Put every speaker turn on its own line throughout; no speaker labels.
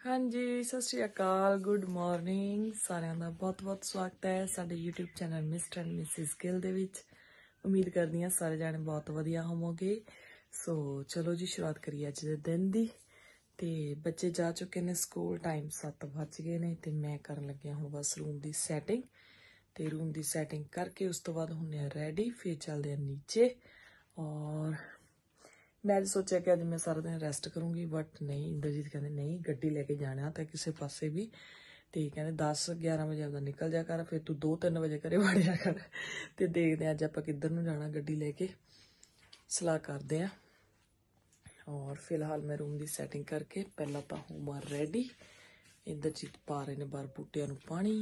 हाँ जी सत श्री अकाल गुड मॉर्निंग सारिਆਂ ਦਾ बहुत स्वागत है ਸਾਡੇ YouTube channel mister and missus Gill ਦੇ ਵਿੱਚ। उम्मीद करदी ਹਾਂ ਸਾਰੇ ਜਾਣੇ ਬਹੁਤ ਵਧੀਆ ਹੋਵੋਗੇ। सो चलो जी शुरुआत करिए ਅੱਜ ਦੇ ਦਿਨ ਦੀ। ਤੇ ਬੱਚੇ ਜਾ ਚੁੱਕੇ ਨੇ ਸਕੂਲ, टाइम 7 ਵੱਜ ਗਏ ਨੇ ਤੇ ਮੈਂ ਕਰਨ ਲੱਗਿਆ ਹੁਣ ਬਸ रूम ਦੀ ਸੈਟਿੰਗ। ਤੇ रूम ਦੀ ਸੈਟਿੰਗ ਕਰਕੇ ਉਸ ਤੋਂ ਬਾਅਦ ਹੁੰਨੇ ਆ ਰੈਡੀ, ਫਿਰ ਚੱਲਦੇ ਆ नीचे। और मैं सोचा कि अज मैं सारा दिन रेस्ट करूँगी, बट नहीं, इंद्रजीत कहते नहीं गड्डी लेके जाना तो किसी पासे भी। तो कहते 10-11 बजे आपका निकल जा कर, फिर तू 2-3 बजे घरे वड़ जा कर। तो देखते हैं अज आप किधर नूं जाना, गड्डी लेके सलाह करते हैं। और फिलहाल मैं रूम की सैटिंग करके पहला तो हूँ बाहर रेडी। इंद्रजीत पा रहे ने बाहर बूटियां नूं पानी।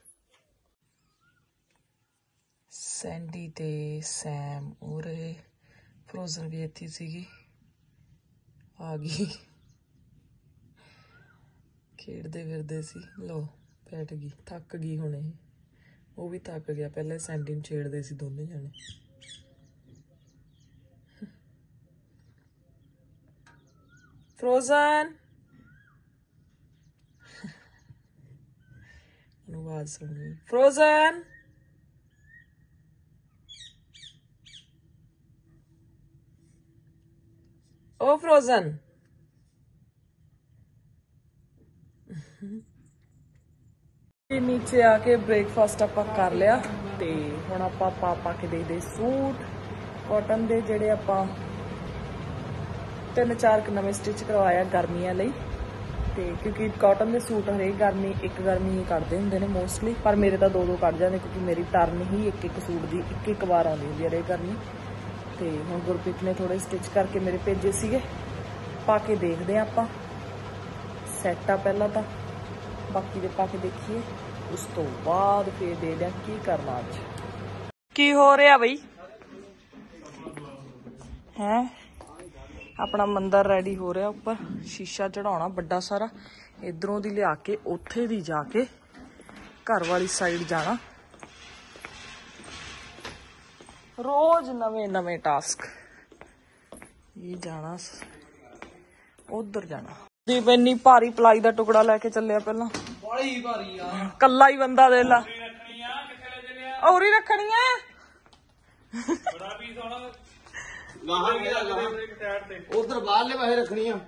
सैंडी ते सैम उरे, फ्रोजन भी इत्थे सीगी, आ गई खेडते फिरदे सी। लो बैठ गई, थक गई हुणे, वो भी थक गया। पहले सैंडी नूं छेड़दे सी दोनों जने। फ्रोजन आवाज सुन गई, फ्रोजन ओ फ्रोजन। नीचे आके ब्रेकफास्ट आप कर लिया। तो हुण आपां पा के देखते सूट कॉटन दे जिहड़े आपां 3-4 नवे स्टिच करवाया गर्मियां लई। ते क्योंकि कॉटन के सूट हरेक गर्मी एक गर्मी ही कटदे हुंदे ने मोस्टली, पर मेरे तो 2-2 कट जाते क्योंकि मेरी टर्न ही एक सूट की एक बार आउंदी हुंदी है हरेक गर्मी। तो हुण गुरप्रीत ने थोड़े स्टिच करके मेरे भेजे सीगे, पा के देखते हैं आपां। सैट आ पहला तो, बाकी दे पा के देखिए, उस तो बाद फिर दे दें की करना। अज की हो रहा बई है? अपना मंदिर रेडी हो रहा, उपर शीशा चढ़ाना बड़ा सारा। इधरों दी लिया के उत्थे दी जाके घर वाली साइड जाना। रोज नवे नवे टास्क, ये जाना उधर जाना। दीप इन्नी भारी पलाई का टुकड़ा लेके चलिया, पहला कला ही बंदा दे ला और ही रखनी है।
उधर बाहरले पासे रखनी है।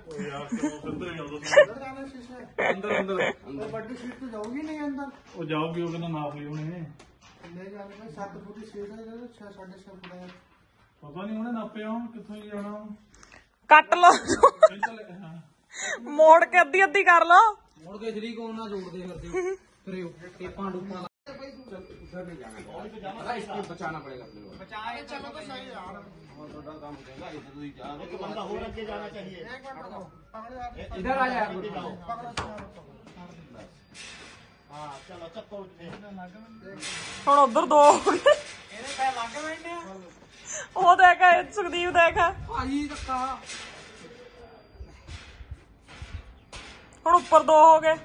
अंदर अंदर अंदर बड़ी सीट तो जाओगी नहीं अंदर, वो जाओगी वो नाप लियो ने ले जाने का 7 फुट की सीट है, 6-6.5 फुट है। पता नहीं उन्हें नापे हो किथों ही जाना,
कट लो मोड़ के अद्धी अद्धी कर लो।
मोड़ के शरीक को ना जोड़ दे करते फिर टेपा डूपा उधर नहीं जाना, इसको बचाना पड़ेगा। बचाए चलो तो सही यार, बहुत बड़ा काम हो जाएगा। इधर ही जा, एक बंदा और आगे जाना चाहिए। एक मिनट इधर आ जा, हां चलो चक्कर उठे
हुण उधर 2 हो गए। ਇਹਦੇ ਪੈ ਲੱਗ ਬੈਠੇ ਆ। ਉਹ ਦੇਖ ਸੁਖਦੀਪ ਦੇਖ
ਭਾਈ ਧੱਕਾ।
ਹੁਣ ਉੱਪਰ 2 ਹੋ ਗਏ।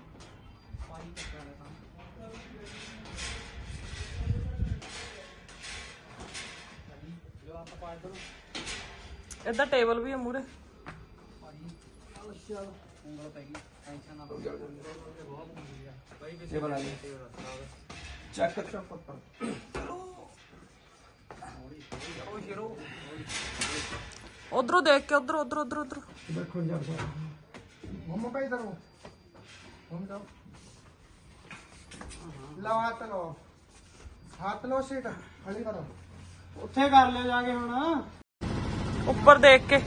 इधर टेबल भी है मूरे। उधरों देख के उधर उधर उधर उधर
मम्मा का इधर हो, हम जाओ लो हाथ लो सीट खड़ी करो, उत्थे कर ले जाके हुण
ऊपर देख के।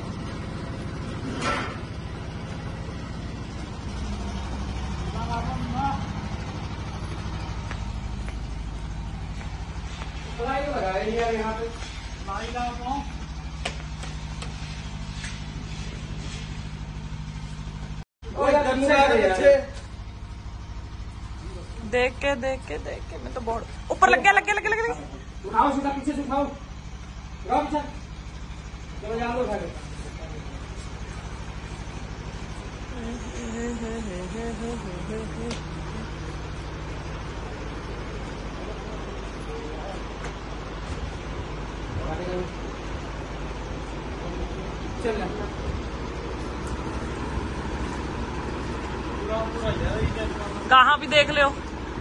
यहाँ पे
देख के मैं तो बहुत ऊपर लगे लगे लगे लगे।
उठाओ सीधा पीछे से उठाओ, पीछे चलो जान दो उठा चल
ਗਾਹਾਂ ਵੀ ਦੇਖ ਲਿਓ।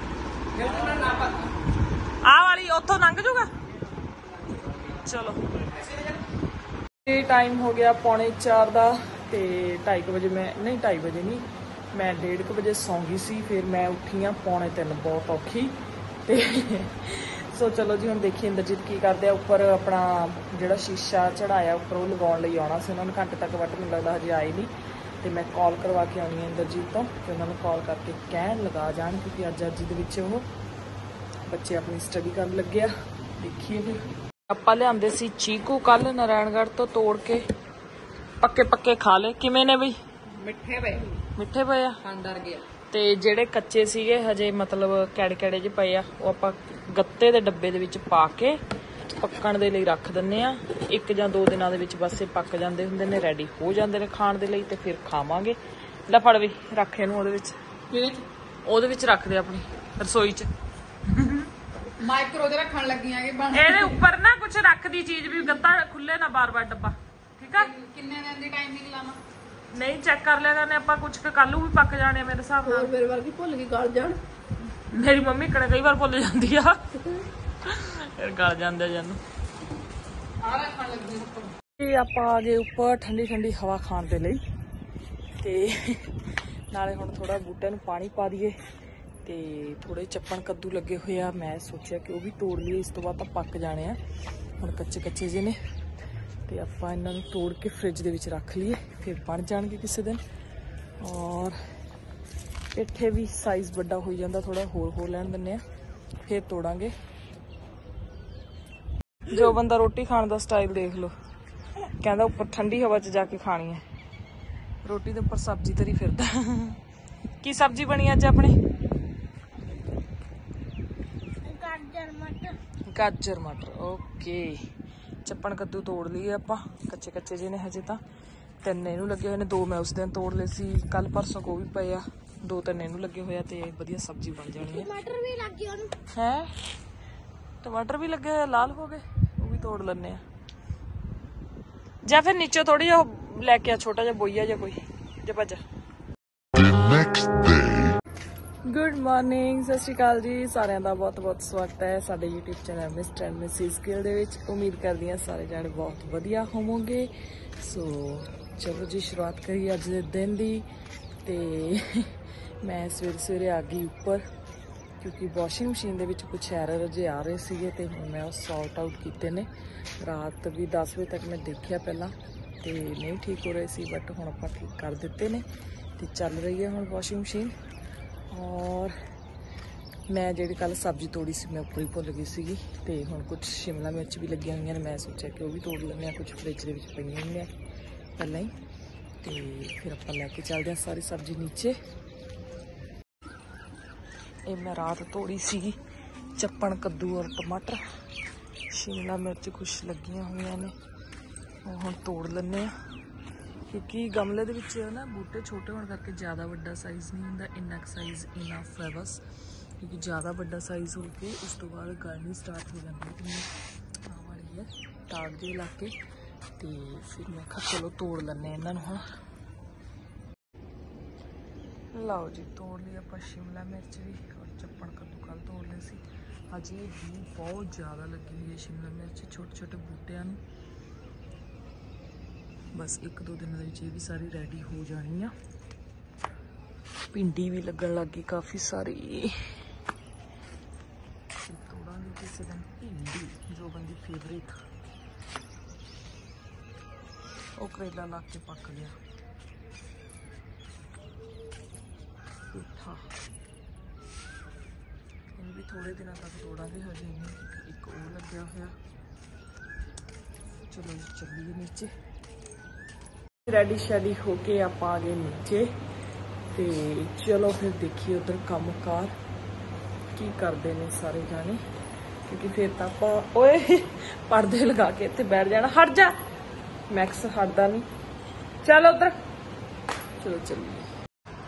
ਆਹ ਵਾਲੀ ਉੱਥੋਂ ਲੰਘ ਜੂਗਾ। ਚਲੋ ਇਹ ਟਾਈਮ ਹੋ ਗਿਆ 3:45 ਦਾ ਤੇ 2:30 ਵਜੇ ਮੈਂ ਨਹੀਂ 2:30 ਵਜੇ ਨਹੀਂ, ਮੈਂ 1:30 ਵਜੇ ਸੌਂ ਗਈ ਸੀ। ਫਿਰ ਮੈਂ ਉੱਠੀ ਆ 2:45 ਬਹੁਤ ਔਖੀ। ਤੇ ਸੋ ਚਲੋ ਜੀ ਹੁਣ ਦੇਖੀਏ ਇੰਦਰਜੀਤ ਕੀ ਕਰਦੇ ਆ। ਉੱਪਰ ਆਪਣਾ ਜਿਹੜਾ ਸ਼ੀਸ਼ਾ ਚੜਾਇਆ ਉੱਪਰ ਉਹ ਲਗਾਉਣ ਲਈ ਆਉਣਾ ਸੀ ਉਹਨਾਂ ਨੂੰ, ਘੰਟੇ ਤੱਕ ਵੱਟ ਮੈਨੂੰ ਲੱਗਦਾ ਹਜੇ ਆਏ ਨਹੀਂ। ਤੇ ਮੈਂ ਕਾਲ ਕਰਵਾ ਕੇ ਆਉਣੀ ਹੈ ਇੰਦਰਜੀਤ ਤੋਂ ਤੇ ਉਹਨਾਂ ਨੂੰ ਕਾਲ ਕਰਕੇ ਕਹਿਣ ਲਗਾ ਜਾਣ, ਕਿਉਂਕਿ ਅੱਜ ਦੇ ਵਿੱਚ ਉਹ ਬੱਚੇ ਆਪਣੀ ਸਟੱਡੀ ਕਰਨ ਲੱਗੇ ਆ। ਦੇਖੀਏ ਫਿਰ। ਆਪਾਂ ਲਿਆਂਦੇ ਸੀ ਚੀਕੂ ਕੱਲ ਨਾਰਾਇਣਗੜ੍ਹ ਤੋਂ ਤੋੜ ਕੇ, ਪੱਕੇ ਖਾ ਲਏ। ਕਿਵੇਂ ਨੇ ਬਈ? ਮਿੱਠੇ ਪਏ ਆ
ਅੰਦਰ ਗਿਆ।
ਤੇ ਜਿਹੜੇ ਕੱਚੇ ਸੀਗੇ ਹਜੇ ਮਤਲਬ ਕੈੜੇ ਜਿਹੇ ਪਏ ਆ, ਉਹ ਆਪਾਂ ਗੱਤੇ ਦੇ ਡੱਬੇ ਦੇ ਵਿੱਚ ਪਾ ਕੇ ਪੱਕਣ ਦੇ ਲਈ ਰੱਖ ਦਿੰਨੇ ਆ। 1 ਜਾਂ 2 ਦਿਨਾਂ ਦੇ ਵਿੱਚ ਬਸ ਇਹ ਪੱਕ ਜਾਂਦੇ ਹੁੰਦੇ ਨੇ, ਰੈਡੀ ਹੋ ਜਾਂਦੇ ਨੇ ਖਾਣ ਦੇ ਲਈ ਤੇ ਫਿਰ ਖਾਵਾਂਗੇ। ਲੈ ਫੜ ਵੀ ਰੱਖ ਇਹਨੂੰ ਉਹਦੇ ਵਿੱਚ ਰੱਖ ਦੇ ਆਪਣੀ ਰਸੋਈ 'ਚ।
ਮਾਈਕਰੋ ਦੇ ਰੱਖਣ ਲੱਗੀਆਂ ਕਿ
ਇਹਦੇ ਉੱਪਰ ਨਾ ਕੁਝ ਰੱਖਦੀ ਚੀਜ਼ ਵੀ, ਗੱਤਾ ਖੁੱਲੇ ਨਾ ਬਾਰ-ਬਾਰ ਡੱਬਾ, ਠੀਕ ਆ?
ਕਿੰਨੇ ਦਿਨ ਦੀ ਟਾਈਮਿੰਗ ਲਾਵਾਂ?
ਨਹੀਂ ਚੈੱਕ ਕਰ ਲਿਆ ਕਰਨੇ ਆਪਾਂ, ਕੁਝ ਕੱਲ ਨੂੰ ਵੀ ਪੱਕ ਜਾਣੇ ਮੇਰੇ ਹਿਸਾਬ ਨਾਲ।
ਮੇਰੇ ਵਰਗੀ ਭੁੱਲ ਗਈ ਗਲ ਜਾਣ।
ਮੇਰੀ ਮੰਮੀ ਕਈ ਵਾਰ ਭੁੱਲ ਜਾਂਦੀ ਆ, ਫਿਰ ਗਲ ਜਾਂਦੇ ਜਾਨੂੰ।
ਆ ਰੱਖਣ ਲੱਗੀ ਉੱਪਰ।
ਤੇ ਆਪਾਂ ਆ ਗਏ ਉੱਪਰ ਠੰਡੀ ਹਵਾ ਖਾਣ ਦੇ ਲਈ ਤੇ ਨਾਲੇ ਹੁਣ ਥੋੜਾ ਬੂਟਿਆਂ ਨੂੰ ਪਾਣੀ ਪਾ ਦਈਏ। ਤੇ ਥੋੜੇ ਚੱਪਣ ਕੱਦੂ ਲੱਗੇ ਹੋਏ ਆ, ਮੈਂ ਸੋਚਿਆ ਕਿ ਉਹ ਵੀ ਤੋੜ ਲਈਏ, ਇਸ ਤੋਂ ਬਾਅਦ ਤਾਂ ਪੱਕ ਜਾਣੇ ਆ। ਹੁਣ ਕੱਚੇ ਜਿਹੇ ਨੇ ਤੇ ਆਪਾਂ ਇਹਨਾਂ ਨੂੰ ਤੋੜ ਕੇ ਫ੍ਰਿਜ ਦੇ ਵਿੱਚ ਰੱਖ ਲਈਏ, ਫਿਰ ਬਣ ਜਾਣਗੇ ਕਿਸੇ ਦਿਨ। ਔਰ ਇੱਥੇ ਵੀ ਸਾਈਜ਼ ਵੱਡਾ ਹੋਈ ਜਾਂਦਾ, ਥੋੜਾ ਹੋਰ ਲੈਣ ਦਿੰਨੇ ਆ, ਫਿਰ ਤੋੜਾਂਗੇ। ਜੋ ਬੰਦਾ ਰੋਟੀ ਖਾਣ ਦਾ ਸਟਾਈਲ ਦੇਖ ਲਓ, ਕਹਿੰਦਾ ਉੱਪਰ ਠੰਡੀ ਹਵਾ 'ਚ ਜਾ ਕੇ ਖਾਣੀ ਹੈ ਰੋਟੀ ਦੇ ਉੱਪਰ, ਸਬਜ਼ੀ ਤਰੀ ਫਿਰਦਾ। ਕੀ ਸਬਜ਼ੀ ਬਣੀ ਅੱਜ ਆਪਣੇ? ਗਾਜਰ ਮਟਰ। ਓਕੇ, ਚੱਪਣ ਕੱਦੂ ਤੋੜ ਲਈਏ ਆਪਾਂ, ਕੱਚੇ ਜਿਹੇ ਨੇ ਹਜੇ ਤਾਂ। 3 ਇਹਨੂੰ ਲੱਗੇ ਹੋਏ ਨੇ, 2 ਮੈਂ ਉਸ ਦਿਨ ਤੋੜ ਲਏ ਸੀ, ਕੱਲ ਪਰਸੋਂ ਕੋ ਵੀ ਪਏ ਆ, 2-3 ਇਹਨੂੰ ਲੱਗੇ ਹੋਏ ਆ ਤੇ ਵਧੀਆ ਸਬਜ਼ੀ ਬਣ ਜਾਣੀ ਹੈ। ਟਮਾਟਰ ਵੀ ਲੱਗ ਗਏ ਉਹਨੂੰ ਹੈ, ਟਮਾਟਰ ਵੀ ਲੱਗੇ ਹੋਏ, ਲਾਲ ਹੋ ਗਏ, ਉਹ ਵੀ ਤੋੜ ਲੈਣੇ ਆ। ਜਾਂ ਫਿਰ ਨੀਚੇ ਥੋੜੀ ਜਿਹਾ ਲੈ ਕੇ ਆ, ਛੋਟਾ ਜਿਹਾ ਬੋਈਆ ਜਾਂ ਕੋਈ ਜਾਂ ਭੱਜ। ਗੁੱਡ ਮਾਰਨਿੰਗ, ਸਤਿ ਸ਼੍ਰੀ ਅਕਾਲ ਜੀ ਸਾਰਿਆਂ ਦਾ, ਬਹੁਤ ਸਵਾਗਤ ਹੈ ਸਾਡੇ YouTube channel mister and missus Gill ਦੇ ਵਿੱਚ। ਉਮੀਦ ਕਰਦੀ ਹਾਂ ਸਾਰੇ ਜਾਣੇ ਬਹੁਤ ਵਧੀਆ ਹੋਵੋਗੇ। ਸੋ ਚਲੋ ਜੀ ਸ਼ੁਰੂਆਤ ਕਰੀਏ ਅੱਜ ਦੇ ਦਿਨ ਦੀ। ਤੇ ਮੈਂ ਸਵੇਰੇ ਆ ਗਈ ਉੱਪਰ, ਕਿਉਂਕਿ ਵਾਸ਼ਿੰਗ ਮਸ਼ੀਨ ਦੇ ਵਿੱਚ ਕੁਛ ਐਰਰ ਜਿਹੇ ਆ ਰਹੇ ਸੀਗੇ ਤੇ ਹੁਣ ਮੈਂ ਉਹ ਸੌਰਟ ਆਊਟ ਕੀਤੇ ਨੇ। ਰਾਤ ਵੀ 10 ਵਜੇ ਤੱਕ ਮੈਂ ਦੇਖਿਆ ਪਹਿਲਾਂ ਤੇ ਨਹੀਂ ਠੀਕ ਹੋ ਰਹੇ ਸੀ, ਬਟ ਹੁਣ ਆਪਾਂ ਠੀਕ ਕਰ ਦਿੱਤੇ ਨੇ ਤੇ ਚੱਲ ਰਹੀ ਹੈ ਹੁਣ ਵਾਸ਼ਿੰਗ ਮਸ਼ੀਨ। ਔਰ ਮੈਂ ਜਿਹੜੀ ਕੱਲ ਸਬਜ਼ੀ ਤੋੜੀ ਸੀ ਮੈਂ ਉੱਪਰ ਹੀ ਭੁੱਲ ਗਈ ਸੀਗੀ, ਤੇ ਹੁਣ ਕੁਝ ਸ਼ਿਮਲਾ ਮਿਰਚ ਵੀ ਲੱਗੀਆਂ ਹੋਈਆਂ ਨੇ, ਮੈਂ ਸੋਚਿਆ ਕਿ ਉਹ ਵੀ ਤੋੜ ਲੈਂਦੇ ਹਾਂ, ਕੁਝ ਫ੍ਰਿਜ ਦੇ ਵਿੱਚ ਪਈਆਂ ਹੋਈਆਂ ਪਹਿਲਾਂ ਹੀ, ਤੇ ਫਿਰ ਆਪਾਂ ਲੈ ਕੇ ਚੱਲਦੇ ਹਾਂ ਸਾਰੀ ਸਬਜ਼ੀ ਨੀਚੇ। ਇਹ ਮੈਂ ਰਾਤ ਤੋੜੀ ਸੀਗੀ, ਚੱਪਣ ਕੱਦੂ ਔਰ ਟਮਾਟਰ, ਸ਼ਿਮਲਾ ਮਿਰਚ ਕੁਛ ਲੱਗੀਆਂ ਹੋਈਆਂ ਨੇ, ਉਹ ਹੁਣ ਤੋੜ ਲੈਂਦੇ ਆ। ਕਿਉਂਕਿ ਗਮਲੇ ਦੇ ਵਿੱਚ ਨਾ ਬੂਟੇ ਛੋਟੇ ਹੋਣ ਕਰਕੇ ਜ਼ਿਆਦਾ ਵੱਡਾ ਸਾਈਜ਼ ਨਹੀਂ ਹੁੰਦਾ, ਇੰਨਾ ਕੁ ਸਾਈਜ਼ ਇਨਫ ਹੈ ਬਸ, ਕਿਉਂਕਿ ਜ਼ਿਆਦਾ ਵੱਡਾ ਸਾਈਜ਼ ਹੋ ਕੇ ਉਸ ਤੋਂ ਬਾਅਦ ਗਰਮੀ ਸਟਾਰਟ ਹੋ ਜਾਂਦੀ ਹੈ। ਤੇ ਆਹ ਵਾਲੀ ਹੈ ਟਾਗ ਜਿਹੇ ਲਾ ਕੇ, ਤੇ ਫਿਰ ਮੈਂ ਕਿਹਾ ਚਲੋ ਤੋੜ ਲੈਂਦੇ ਇਹਨਾਂ ਨੂੰ ਹੁਣ। ਲਓ ਜੀ ਤੋੜ ਲਈ ਆਪਾਂ ਸ਼ਿਮਲਾ ਮਿਰਚ ਵੀ, ਔਰ ਚੱਪਣ ਕੱਦੂ ਕੱਲ ਤੋੜ ਲਏ ਸੀ। ਅਜੇ ਵੀ ਬਹੁਤ ਜ਼ਿਆਦਾ ਲੱਗੀ ਹੋਈ ਹੈ ਸ਼ਿਮਲਾ ਮਿਰਚ ਛੋਟੇ ਬੂਟਿਆਂ ਨੂੰ, ਬਸ 1-2 ਦਿਨਾਂ ਦੇ ਵਿੱਚ ਇਹ ਵੀ ਸਾਰੀ ਰੈਡੀ ਹੋ ਜਾਣੀ ਆ। ਭਿੰਡੀ ਵੀ ਲੱਗਣ ਲੱਗ ਗਈ ਕਾਫੀ ਸਾਰੀ, ਤੋੜਾਂਗੇ ਕਿਸੇ ਦਿਨ ਭਿੰਡੀ, ਜੋ ਬੰਦੀ ਫੇਵਰੇਟ। ਉਹ ਕਰੇਲਾ ਲਾ ਕੇ ਪੱਕ ਗਿਆ ਪੇਠਾ, ਇਹ ਵੀ ਥੋੜੇ ਦਿਨਾਂ ਤੱਕ ਤੋੜਾਂਗੇ, ਹਜੇ ਨਹੀਂ। ਇੱਕ ਉਹ ਲੱਗਿਆ ਹੋਇਆ। ਚਲੋ ਚੱਲੀਏ ਨੀਚੇ। ਰੈਡੀ ਸ਼ੈਡੀ ਹੋ ਕੇ ਆਪਾਂ ਆ ਗਏ ਨੀਚੇ, ਤੇ ਚਲੋ ਫਿਰ ਦੇਖੀਏ ਉਧਰ ਕੰਮ ਕਾਰ ਕੀ ਕਰਦੇ ਨੇ ਸਾਰੇ ਜਾਣੇ, ਕਿਉਂਕਿ ਫਿਰ ਤਾਂ ਆਪਾਂ ਓਏ ਪਰਦੇ ਲਗਾ ਕੇ ਇੱਥੇ ਬੈਠ ਜਾਣਾ। ਹਟ ਜਾ ਮੈਕਸ, ਹਟਦਾ ਨਹੀਂ। ਚੱਲ ਉਧਰ, ਚਲੋ ਚੱਲੀਏ।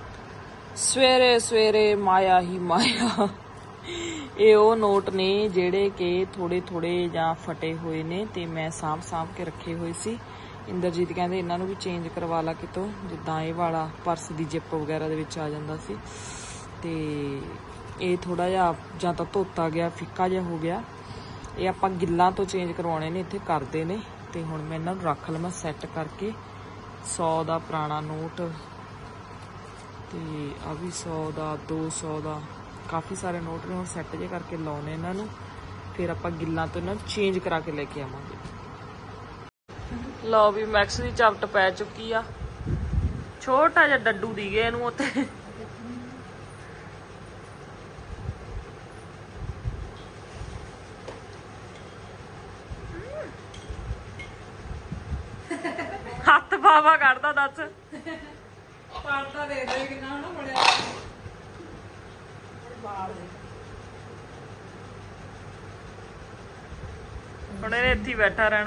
ਸਵੇਰੇ ਮਾਇਆ ਹੀ ਮਾਇਆ। ਇਹ ਉਹ ਨੋਟ ਨੇ ਜਿਹੜੇ ਕਿ ਥੋੜੇ ਜਾਂ ਫਟੇ ਹੋਏ ਨੇ, ਤੇ ਮੈਂ ਸਾਂਭ ਕੇ ਰੱਖੇ ਹੋਏ ਸੀ। ਇੰਦਰਜੀਤ ਕਹਿੰਦੇ ਇਹਨਾਂ ਨੂੰ ਵੀ ਚੇਂਜ ਕਰਵਾ ਲਾ ਕਿਤੋਂ, ਜਿੱਦਾਂ ਇਹ ਵਾਲਾ ਪਰਸ ਦੀ ਜਿੱਪ ਵਗੈਰਾ ਦੇ ਵਿੱਚ ਆ ਜਾਂਦਾ ਸੀ। ਤੇ ਇਹ ਥੋੜਾ ਜਿਹਾ ਜਾਂ ਤਾਂ ਧੋਤਾ ਗਿਆ, ਫਿੱਕਾ ਜਿਹਾ ਹੋ ਗਿਆ। ਇਹ ਆਪਾਂ ਗਿੱਲਾਂ ਤੋਂ ਚੇਂਜ ਕਰਵਾਉਣੇ ਨੇ, ਇੱਥੇ ਕਰਦੇ ਨੇ। ਤੇ ਹੁਣ ਮੈਂ ਇਹਨਾਂ ਨੂੰ ਰੱਖ ਲਵਾਂ ਸੈੱਟ ਕਰਕੇ। 100 ਦਾ ਪੁਰਾਣਾ ਨੋਟ ਤੇ ਆ ਵੀ 100 ਦਾ, 200 ਦਾ, ਕਾਫੀ ਸਾਰੇ ਨੋਟ ਨੇ। ਹੁਣ ਸੈੱਟ ਜੇ ਕਰਕੇ ਲਾਉਣੇ ਇਹਨਾਂ ਨੂੰ, ਫਿਰ ਆਪਾਂ ਗਿੱਲਾਂ ਤੋਂ ਇਹਨਾਂ ਨੂੰ ਚੇਂਜ ਕਰਾ ਕੇ ਲੈ ਕੇ ਆਵਾਂਗੇ। ਲਓ ਵੀ ਮੈਕਸ ਦੀ ਝਪਟ ਪੈ ਚੁੱਕੀ ਆ। ਛੋਟਾ ਜਿਹਾ ਡੱਡੂ ਦੀ ਗਏ ਇਹਨੂੰ ਉੱਥੇ। ਹੱਥ ਬਾਵਾ ਕੱਢਦਾ ਦੱਸ। ਪਰਦਾ ਦੇ ਦੇ ਕਿੰਨਾ ਨਾ ਬੜਿਆ ਹੁਣ ਇਹਨੇ ਇੱਥੇ ਬੈਠਾ ਰਹਿਣਾ।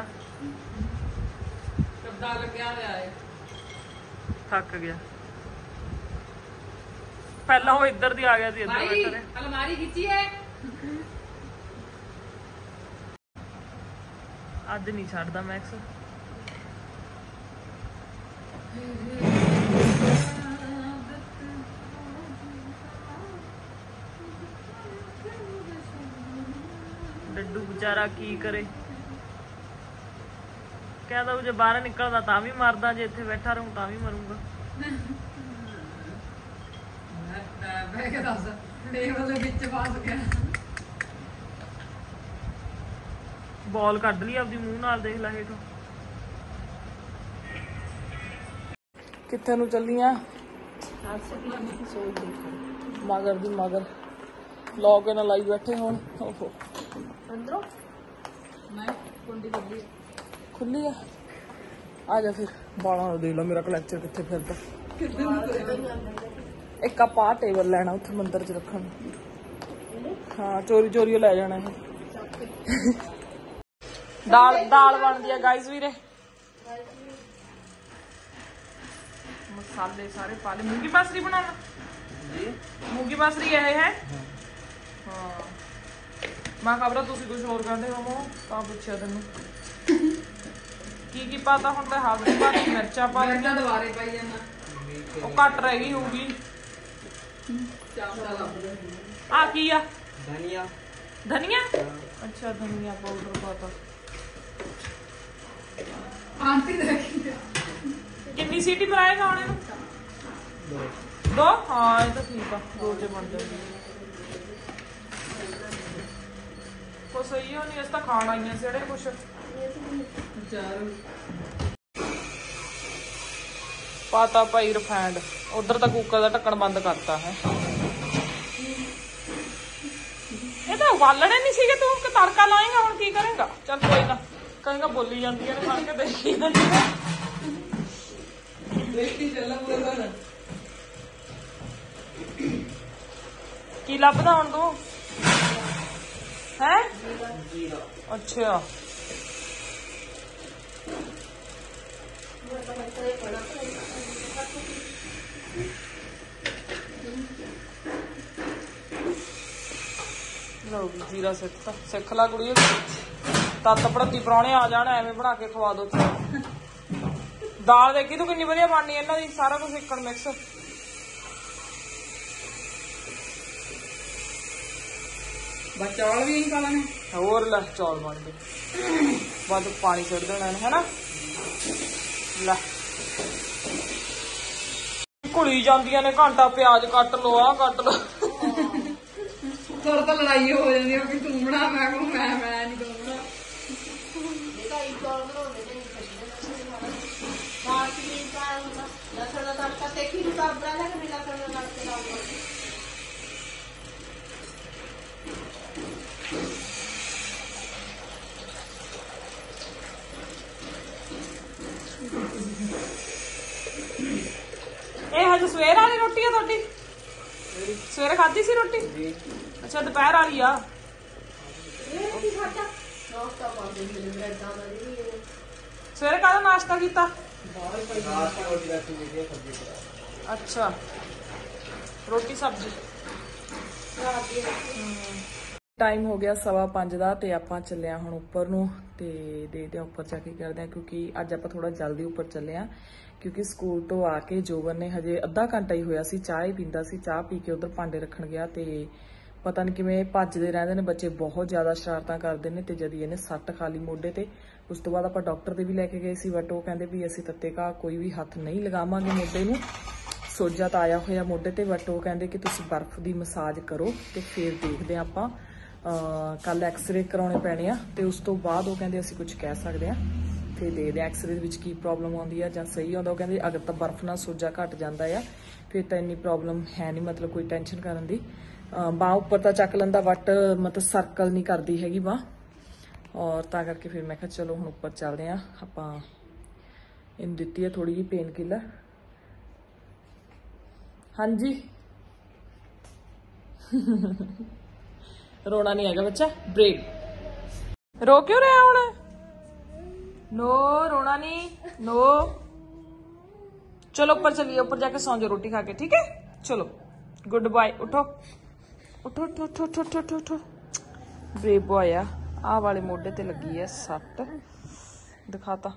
ਕਿੱਦਾਂ ਲੱਗਿਆ ਹੋਇਆ ਏ, ਥੱਕ ਗਿਆ। ਪਹਿਲਾਂ ਉਹ ਇੱਧਰ ਦੀ ਆ ਗਿਆ ਸੀ, ਇੱਧਰ ਬੈਠਾ ਰਿਹਾ।
ਅਲਮਾਰੀ ਖਿੱਚੀ ਹੈ
ਅੱਜ ਨਹੀਂ ਛੱਡਦਾ ਮੈਕਸ। ਡੱਡੂ ਵਿਚਾਰਾ ਕੀ ਕਰੇ। ਕਹਿੰਦਾ ਜੇ ਬਾਹਰ ਨਿਕਲਦਾ ਤਾਂ ਵੀ ਮਰਦਾ, ਜੇ ਇੱਥੇ ਬੈਠਾ ਰਹੂੰ ਤਾਂ ਵੀ ਮਰੂੰਗਾ।
ਬਹਿ ਕੇ ਦੱਸ ਟੇਬਲ ਦੇ ਵਿੱਚ ਫਸ ਗਿਆ।
ਬਾਲ ਕੱਢ ਲਈ ਆਪਦੀ ਮੂੰਹ ਨਾਲ, ਦੇਖ ਲੈ ਹੇਠੋਂ। ਕਿੱਥੇ ਨੂੰ ਚੱਲੀਆਂ? ਮਗਰ ਦੀ ਮਗਰ ਲੋਕ ਇਹਨਾਂ ਲਾਈ ਬੈਠੇ ਹੁਣ। ਓਹੋ ਅੰਦਰੋਂ
ਮੈਂ ਕੁੰਡੀ ਖੁੱਲੀ
ਖੁੱਲੀ ਆ। ਆ ਜਾ ਫਿਰ। ਬਾਲਾਂ ਨੂੰ ਦੇਖ ਲਾ ਮੇਰਾ ਕਲੈਕਚਰ ਕਿੱਥੇ ਫਿਰਦਾ। ਇੱਕ ਆਪਾਂ ਟੇਬਲ ਲੈਣਾ ਉੱਥੇ ਮੰਦਰ 'ਚ ਰੱਖਣ ਨੂੰ। ਹਾਂ ਚੋਰੀ ਚੋਰੀ ਲੈ ਜਾਣਾ ਇਹ। ਦਾਲ ਬਣਦੀ ਆ ਗਾਈਜ਼ ਵੀਰੇ। ਮਸਾਲੇ ਸਾਰੇ ਪਾ ਲਏ। ਮੂੰਗੀ ਬਾਸਰੀ ਬਣਾਉਣਾ ਜੀ? ਮੂੰਗੀ ਬਾਸਰੀ ਇਹ ਹੈ। ਹਾਂ ਮੈਂ ਖਬਰਾਂ ਤੁਸੀਂ ਕੁਝ ਹੋਰ ਕਹਿੰਦੇ ਹੋ ਤਾਂ ਪੁੱਛਿਆ ਤੈਨੂੰ। ਕੀ ਪਾਤਾ ਹੁਣ? ਮੈਂ ਹਲਦੀ ਪਾ ਲਈ, ਮਿਰਚਾਂ ਪਾ ਲਈਆਂ।
ਦੁਬਾਰੇ ਪਾਈ ਜਾਂਦਾ,
ਉਹ ਘੱਟ ਰਹਿ ਗਈ ਹੋਊਗੀ।
ਚਾਵਲ ਲੱਭਦੇ
ਆ ਕੀ ਆ?
ਧਨੀਆ।
ਧਨੀਆ? ਅੱਛਾ ਧਨੀਆ ਪਾਊਡਰ ਪਾਤਾ।
ਆਂਟੀ ਦੇਖੀ
ਕਿੰਨੀ ਸੀਟੀ ਬਣਾਏਗਾ ਹੁਣ ਇਹਨੂੰ? ਦੋ। ਹਾਂ ਇਹ ਤਾਂ ਠੀਕ ਆ, 2 ਚ ਬਣ ਜਾਂਦੀ। ਕੁਛ ਸਹੀ ਹੋ ਨਹੀਂ, ਇਸ ਤਾਂ ਖਾਣ ਆਈਆਂ ਸੀ ਕੁਛ। ਪਾਤਾ ਭਾਈ ਰਿਫਾਈਂਡ। ਉਧਰ ਤਾਂ ਕੁੱਕਰ ਦਾ ਢੱਕਣ ਬੰਦ ਕਰਤਾ ਹੈ। ਇਹ ਤਾਂ ਉਬਾਲਣੇ ਨਹੀਂ ਸੀਗੇ, ਤੂੰ ਕਿ ਤੜਕਾ ਲਾਏਗਾ? ਹੁਣ ਕੀ ਕਰੇਗਾ? ਚੱਲ ਕੋਈ ਨਾ, ਕਹੇਗਾ ਬੋਲੀ ਜਾਂਦੀ ਹੈ ਖਾ ਕੇ ਦੇਖੀ ਦੇਖੀ ਚੱਲਾ ਪੂਰਾ ਦਿਨ। ਕੀ ਲੱਭਦਾ ਹੁਣ ਤੂੰ? ਹੈ ਅੱਛਾ ਲਓ ਜੀਰਾ ਸਿੱਖ ਲਾ ਕੁੜੀ। ਤੱਤ ਪੜਤੀ ਪ੍ਰਾਹੁਣੇ ਆ ਜਾਣ, ਐਵੇਂ ਬਣਾ ਕੇ ਖਵਾ ਦੋ। ਦਾਲ ਦੇਖੀ ਤੂੰ ਕਿੰਨੀ ਵਧੀਆ ਬਣਨੀ ਇਹਨਾਂ ਦੀ, ਸਾਰਾ ਕੁਝ ਇੱਕਣ ਮਿਕਸ।
ਬਸ ਚੌਲ ਵੀ ਨਹੀਂ ਪਾਣੇ,
ਹੋਰ ਲੈ ਚੌਲ ਬਣ ਗਏ। ਬਾਅਦ ਪਾਣੀ ਛੱਡ ਦੇਣਾ ਹੈ ਨਾ। ਲੈ ਘੁਲੀ ਜਾਂਦੀਆਂ ਨੇ, ਘੰਟਾ ਪਿਆਜ਼ ਕੱਟ ਲੋ, ਆ ਕੱਟ ਲੋ।
ਤੁਰ ਤਾਂ ਲੜਾਈ ਹੋ ਜਾਂਦੀ ਹੈ ਕਿ ਤੂੰ ਬਣਾ, ਮੈਂ ਕਹੂੰ ਮੈਂ ਨਹੀਂ ਤੂੰ ਬਣਾ।
ਇਹ ਹਜੇ ਸਵੇਰ ਵਾਲੀ ਰੋਟੀ ਆ ਤੁਹਾਡੀ? ਸਵੇਰੇ ਖਾਧੀ ਸੀ ਰੋਟੀ? ਅੱਛਾ ਦੁਪਹਿਰ ਵਾਲੀ ਆ। ਸਵੇਰੇ ਕਾਹਦਾ ਨਾਸ਼ਤਾ ਕੀਤਾ? ਅੱਛਾ ਰੋਟੀ ਸਬਜ਼ੀ। ਟਾਈਮ ਹੋ ਗਿਆ 5:15 ਦਾ ਤੇ ਆਪਾਂ ਚੱਲੇ ਆ ਹੁਣ ਉੱਪਰ ਨੂੰ ਤੇ ਦੇਖਦੇ ਆ ਉੱਪਰ ਜਾ ਕੇ ਕਰਦੇ ਆ, ਕਿਉਂਕਿ ਅੱਜ ਆਪਾਂ ਥੋੜਾ ਜਲਦੀ ਉੱਪਰ ਚੱਲੇ ਆ ਕਿਉਂਕਿ ਸਕੂਲ ਤੋਂ ਆ ਕੇ ਜੋਬਨ ਨੇ ਹਜੇ ਅੱਧਾ ਘੰਟਾ ਹੀ ਹੋਇਆ ਸੀ, ਚਾਹ ਹੀ ਪੀਂਦਾ ਸੀ, ਚਾਹ ਪੀ ਕੇ ਉਧਰ ਭਾਂਡੇ ਰੱਖਣ ਗਿਆ ਤੇ ਪਤਾ ਨਹੀਂ ਕਿਵੇਂ ਭੱਜਦੇ ਰਹਿੰਦੇ ਨੇ ਬੱਚੇ, ਬਹੁਤ ਜ਼ਿਆਦਾ ਸ਼ਰਾਰਤਾਂ ਕਰਦੇ ਨੇ। ਤੇ ਜਦੀ ਇਹਨੇ ਸੱਟ ਖਾ ਲਈ ਮੋਢੇ ਤੇ। ਉਸ ਤੋਂ ਬਾਅਦ ਆਪਾਂ ਡਾਕਟਰ ਦੇ ਵੀ ਲੈ ਕੇ ਗਏ ਸੀ, ਬਟ ਉਹ ਕਹਿੰਦੇ ਵੀ ਅਸੀਂ ਤੱਤੇ ਘਾਹ ਕੋਈ ਵੀ ਹੱਥ ਨਹੀਂ ਲਗਾਵਾਂਗੇ ਮੋਢੇ ਨੂੰ, ਸੋਜਾ ਤਾਂ ਆਇਆ ਹੋਇਆ ਮੋਢੇ ਤੇ, ਬਟ ਉਹ ਕਹਿੰਦੇ ਕਿ ਤੁਸੀਂ ਬਰਫ਼ ਦੀ ਮਸਾਜ ਕਰੋ ਤੇ ਫਿਰ ਦੇਖਦੇ ਆ ਆਪਾਂ। ਕੱਲ ਐਕਸਰੇ ਕਰਾਉਣੇ ਪੈਣੇ ਆ ਤੇ ਉਸ ਤੋਂ ਬਾਅਦ ਉਹ ਕਹਿੰਦੇ ਅਸੀਂ ਕੁਝ ਕਹਿ ਸਕਦੇ ਆ ਤੇ ਦੇਖਦੇ ਐਕਸਰੇ ਦੇ ਵਿੱਚ ਕੀ ਪ੍ਰੋਬਲਮ ਆਉਂਦੀ ਆ ਜਾਂ ਸਹੀ ਆਉਂਦਾ। ਉਹ ਕਹਿੰਦੇ ਅਗਰ ਤਾਂ ਬਰਫ਼ ਨਾਲ ਸੋਜਾ ਘਟ ਜਾਂਦਾ ਆ ਫਿਰ ਤਾਂ ਇੰਨੀ ਪ੍ਰੋਬਲਮ ਹੈ ਨਹੀਂ, ਮਤਲਬ ਕੋਈ ਟੈਨਸ਼ਨ ਕਰਨ ਦੀ। ਬਾਹ ਉੱਪਰ ਤਾਂ ਚੱਕ ਲੈਂਦਾ ਬਟ ਮਤਲਬ ਸਰਕਲ ਨਹੀਂ ਕਰਦੀ ਹੈਗੀ ਬਾਹ, ਔਰ ਤਾਂ ਕਰਕੇ ਫਿਰ ਮੈਂ ਕਿਹਾ ਚਲੋ ਹੁਣ ਉੱਪਰ ਚੱਲਦੇ ਆ। ਆਪਾਂ ਇਹਨੂੰ ਦਿੱਤੀ ਹੈ ਥੋੜੀ ਜਿਹੀ ਪੇਨ ਕਿਲਰ। ਹਾਂਜੀ ਰੋਣਾ ਨਹੀਂ ਹੈਗਾ ਬੱਚਾ, ਬ੍ਰੇਕ। ਰੋ ਕਿਉਂ ਰਿਹਾ ਹੁਣ? नो रोना नहीं, नो। चलो ऊपर चलिए, ऊपर जाके सौ जाओ रोटी खा के, ठीक है? चलो गुड बाय। उठो उठो उठो उठो उठो उठो उठो। ब्रेव बॉय आ वाले मोढे ते लगी है सट, दिखाता।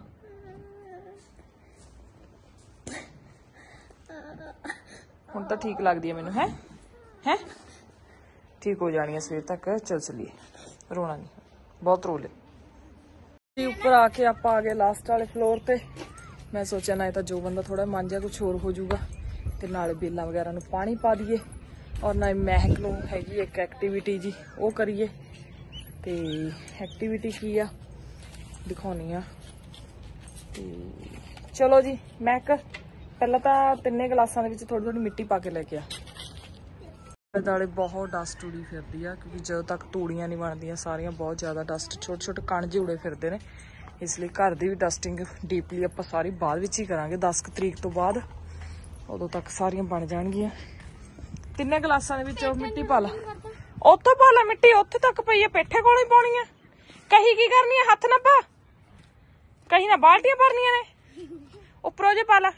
हुण तो ठीक लगदी है मैनू, है ठीक हो जानी है सवेर तक। चल चलिए, रोना नहीं, बहुत रो ले। ਉੱਪਰ ਆ ਕੇ ਆਪਾਂ ਆ ਗਏ ਲਾਸਟ ਵਾਲੇ ਫਲੋਰ ਤੇ। ਮੈਂ ਸੋਚਿਆ ਨਾ ਤਾਂ ਜੋ ਬੰਦਾ ਥੋੜਾ ਮਨ ਜਾ ਕੁਛ ਹੋਰ ਹੋ ਜਾਊਗਾ ਤੇ ਨਾਲੇ ਬੇਲਾਂ ਵਗੈਰਾ ਨੂੰ ਪਾਣੀ ਪਾ ਦਈਏ ਔਰ ਨਾ ਮਹਿਕ ਨੂੰ ਹੈਗੀ ਇੱਕ ਐਕਟੀਵਿਟੀ ਜੀ ਉਹ ਕਰੀਏ। ਤੇ ਐਕਟੀਵਿਟੀ ਕੀ ਆ ਦਿਖਾਉਣੀ ਆ ਤੇ ਚਲੋ ਜੀ। ਮਹਿਕ ਪਹਿਲਾਂ ਤਾਂ ਤਿੰਨੇ ਗਲਾਸਾਂ ਦੇ ਵਿੱਚ ਥੋੜੀ ਥੋੜੀ ਮਿੱਟੀ ਪਾ ਕੇ ਲੈ ਕੇ ਆ। दाले बहुत डस्ट उड़ी फिरदी है क्योंकि जो तक तूड़ियां नहीं बनदियां सारियां बहुत ज़्यादा डस्ट छोटे छोटे कण जे उड़े फिरदे ने, इसलिए घर की भी डस्टिंग डीपली आपां सारी बाद विच ही करांगे। 10 तरीक तो बाद उदों तक सारियां बन जाणगियां। तिन्ने गलासां दे विच मिट्टी पा ला, उत्थे पा ला मिट्टी, उत्थे तक पई है, पेठे कोलों ही पाउणी है। कही की करनी है, हथ ना पा, कही ना बाल्टियां भरनियां ने, उपरों जे पा ला,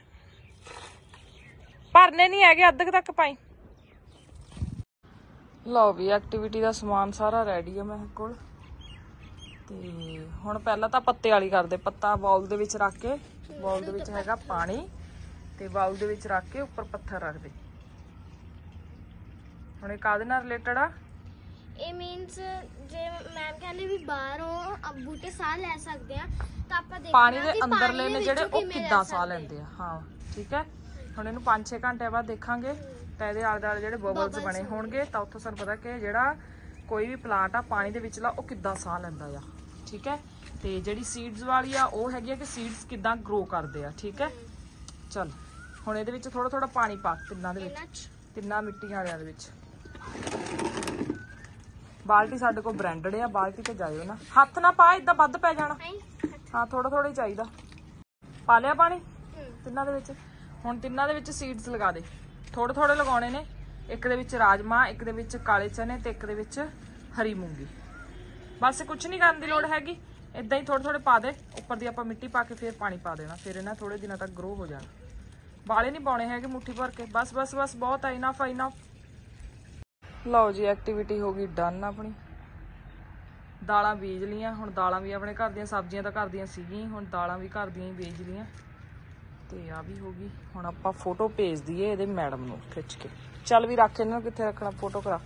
भरने नहीं हैगे, अद्ध तक पाई। लो भी एक्टिविटी का समान सारा रेडी है मेरे कोल ते हुण पहला तां पत्ते वाली करदे। पत्ता बाउल दे विच रख के, बाउल दे विच हैगा पानी ते बाउल दे विच रख के उपर पत्थर रख दे। हुण इह काहदे नाल रिलेटेड आ?
ਇਹ ਮੀਨਸ ਜੇ ਮੈਮ ਕਹਿੰਦੇ ਵੀ ਬਾਹਰੋਂ ਬੂਟੇ ਸਾਹ ਲੈ ਸਕਦੇ ਆ ਤਾਂ ਆਪਾਂ ਦੇਖਣਾ
ਪਾਣੀ ਦੇ ਅੰਦਰਲੇ ਨੇ ਜਿਹੜੇ ਉਹ ਕਿੱਦਾਂ ਸਾਹ ਲੈਂਦੇ ਆ। ਹਾਂ ਠੀਕ ਹੈ, ਹੁਣ ਇਹਨੂੰ 5-6 ਘੰਟੇ ਬਾਅਦ ਦੇਖਾਂਗੇ ਤਾਂ ਇਹਦੇ ਆਲੇ ਦੁਆਲੇ ਜਿਹੜੇ ਬਬਲਸ ਬਣੇ ਹੋਣਗੇ ਤਾਂ ਉੱਥੋਂ ਸਾਨੂੰ ਪਤਾ ਕਿ ਜਿਹੜਾ ਕੋਈ ਵੀ ਪਲਾਂਟ ਆ ਪਾਣੀ ਦੇ ਵਿਚਲਾ ਉਹ ਕਿੱਦਾਂ ਸਾਹ ਲੈਂਦਾ ਆ। ਠੀਕ ਹੈ, ਤੇ ਜਿਹੜੀ ਸੀਡਸ ਵਾਲੀ ਆ ਉਹ ਹੈਗੀ ਆ ਕਿ ਸੀਡਸ ਕਿੱਦਾਂ ਗਰੋ ਕਰਦੇ ਆ। ਠੀਕ ਹੈ, ਚਲ ਹੁਣ ਇਹਦੇ ਵਿੱਚ ਥੋੜਾ ਥੋੜਾ ਪਾਣੀ ਪਾ ਤਿੰਨਾਂ ਦੇ ਵਿੱਚ, ਤਿੰਨਾਂ ਮਿੱਟੀ ਵਾਲਿਆਂ ਦੇ ਵਿੱਚ। ਬਾਲਟੀ ਸਾਡੇ ਕੋਲ ਬ੍ਰਾਂਡਡ ਆ, ਬਾਲਟੀ ਤੇ ਜਾਇਓ ਨਾ, ਹੱਥ ਨਾ ਪਾ, ਇਦਾਂ ਵੱਧ ਪੈ ਜਾਣਾ। ਹਾਂ ਥੋੜਾ ਥੋੜਾ ਹੀ ਚਾਹੀਦਾ। ਪਾ ਲਿਆ ਪਾਣੀ ਤਿੰਨਾਂ ਦੇ ਵਿੱਚ। ਹੁਣ ਤਿੰਨਾਂ ਦੇ ਵਿੱਚ ਸੀਡਸ ਲਗਾ ਦੇ, ਥੋੜੇ ਥੋੜੇ ਲਗਾਉਣੇ ਨੇ। ਇੱਕ ਦੇ ਵਿੱਚ ਰਾਜਮਾ, ਇੱਕ ਦੇ ਵਿੱਚ ਕਾਲੇ ਚਨੇ ਤੇ ਇੱਕ ਦੇ ਵਿੱਚ ਹਰੀ ਮੂੰਗੀ। ਬਸ ਕੁਝ ਨਹੀਂ ਕਰਨ ਦੀ ਲੋੜ ਹੈਗੀ, ਇਦਾਂ ਹੀ ਥੋੜੇ ਥੋੜੇ ਪਾ ਦੇ। ਉੱਪਰ ਦੀ ਆਪਾਂ ਮਿੱਟੀ ਪਾ ਕੇ ਫਿਰ ਪਾਣੀ ਪਾ ਦੇਣਾ, ਫਿਰ ਇਹਨਾਂ ਥੋੜੇ ਦਿਨਾਂ ਤੱਕ ਗਰੋ ਹੋ ਜਾਣਾ। ਵਾਲੇ ਨਹੀਂ ਪਾਉਣੇ ਹੈਗੇ, ਮੁੱਠੀ ਭਰ ਕੇ ਬਸ ਬਸ ਬਸ, ਬਹੁਤ ਹੈ, ਇਨਫ ਇਨਫ। ਲਓ ਜੀ ਐਕਟੀਵਿਟੀ ਹੋ ਗਈ ਡਨ ਆਪਣੀ। ਦਾਲਾਂ ਬੀਜ ਲੀਆਂ, ਹੁਣ ਦਾਲਾਂ ਵੀ ਆਪਣੇ ਘਰ ਦੀਆਂ, ਸਬਜ਼ੀਆਂ ਤਾਂ ਘਰ ਦੀਆਂ ਸੀਗੀਆਂ, ਹੁਣ ਦਾਲਾਂ ਵੀ ਘਰ ਦੀਆਂ ਹੀ ਬੀਜ ਲੀਆਂ ਤੇ ਆ ਵੀ ਹੋ ਗਈ। ਹੁਣ ਆਪਾਂ ਫੋਟੋ ਭੇਜ ਦਈਏ ਇਹਦੇ ਮੈਡਮ ਨੂੰ ਖਿੱਚ ਕੇ। ਚੱਲ ਵੀ ਰੱਖ ਇਹਨਾਂ ਨੂੰ, ਕਿੱਥੇ ਰੱਖਣਾ, ਫੋਟੋ ਕਰਾ।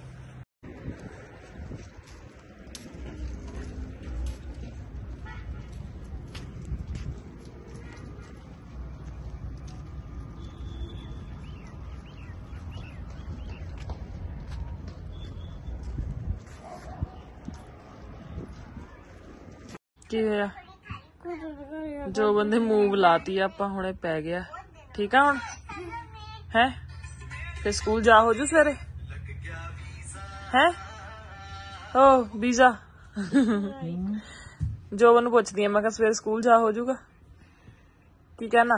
ਕੀ ਹੋਇਆ? ਜੋ ਬੰਦੇ ਮੂਵ ਲਾਤੀ ਆਪਾਂ, ਹੁਣੇ ਪੈ ਗਿਆ। ਠੀਕ ਆ ਹੁਣ ਹੈ ਤੇ ਸਕੂਲ ਜਾ ਹੋ ਜੂ ਸਵੇਰੇ ਹੈ। ਓ ਵੀਜ਼ਾ ਜੋਬਨ ਨੂੰ ਪੁੱਛਦੀ ਆ ਮੈਂ ਕਿਹਾ ਸਵੇਰੇ ਸਕੂਲ ਜਾ ਹੋ ਜੂਗਾ? ਕੀ ਕਹਿਣਾ?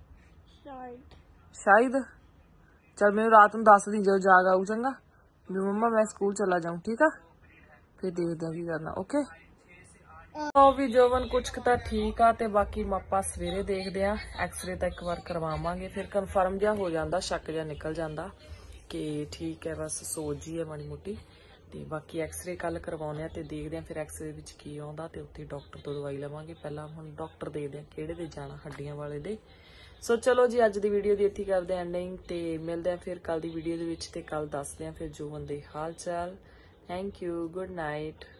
ਸ਼ਾਇਦ। ਚਲ ਮੈਨੂੰ ਰਾਤ ਨੂੰ ਦੱਸ ਦੀ ਜਦੋਂ ਜਾਗ ਆਊ, ਚੰਗਾ ਵੀ ਮੰਮਾ ਮੈਂ ਸਕੂਲ ਚਲਾ ਜਾਊਂ। ਠੀਕ ਆ, ਫਿਰ ਦੇਖਦੇ ਆ ਕੀ ਕਰਨਾ। ਓਕੇ ਉਹ ਵੀ ਜੋਬਨ ਕੁਛ ਕੁ ਤਾਂ ਠੀਕ ਆ ਤੇ ਬਾਕੀ ਆਪਾਂ ਸਵੇਰੇ ਦੇਖਦੇ ਆ। ਐਕਸਰੇ ਤਾਂ ਇੱਕ ਵਾਰ ਕਰਵਾਵਾਂਗੇ, ਫਿਰ ਕਨਫਰਮ ਜਿਹਾ ਹੋ ਜਾਂਦਾ, ਸ਼ੱਕ ਜਿਹਾ ਨਿਕਲ ਜਾਂਦਾ ਕਿ ਠੀਕ ਹੈ, ਬਸ ਸੋਜ ਹੀ ਹੈ ਮਾੜੀ ਮੋਟੀ। ਤੇ ਬਾਕੀ ਐਕਸ-ਰੇ ਕੱਲ ਕਰਵਾਉਣੇ ਆ ਤੇ ਦੇਖਦੇ ਆ ਫਿਰ ਐਕਸ-ਰੇ ਵਿੱਚ ਕੀ ਆਉਂਦਾ ਤੇ ਉੱਥੇ ਡਾਕਟਰ ਤੋਂ ਦਵਾਈ ਲਵਾਂਗੇ। ਪਹਿਲਾਂ ਹੁਣ ਡਾਕਟਰ ਦੇਖਦੇ ਆ ਕਿਹੜੇ ਦੇ ਜਾਣਾ, ਹੱਡੀਆਂ ਵਾਲੇ ਦੇ। ਸੋ ਚਲੋ ਜੀ ਅੱਜ ਦੀ ਵੀਡੀਓ ਦੀ ਇੱਥੇ ਕਰਦੇ ਐਂਡਿੰਗ ਤੇ ਮਿਲਦੇ ਆ ਫਿਰ ਕੱਲ ਦੀ ਵੀਡੀਓ ਦੇ ਵਿੱਚ ਤੇ ਕੱਲ ਦੱਸਦੇ ਆ ਫਿਰ ਜੋ ਬੰਦੇ ਹਾਲ ਚਾਲ। Thank you, good night.